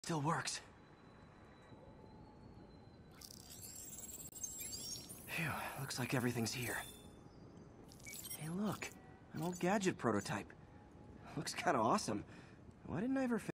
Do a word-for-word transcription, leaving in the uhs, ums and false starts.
Still works. Phew, looks like everything's here. Hey look, an old gadget prototype. Looks kinda awesome. Why didn't I ever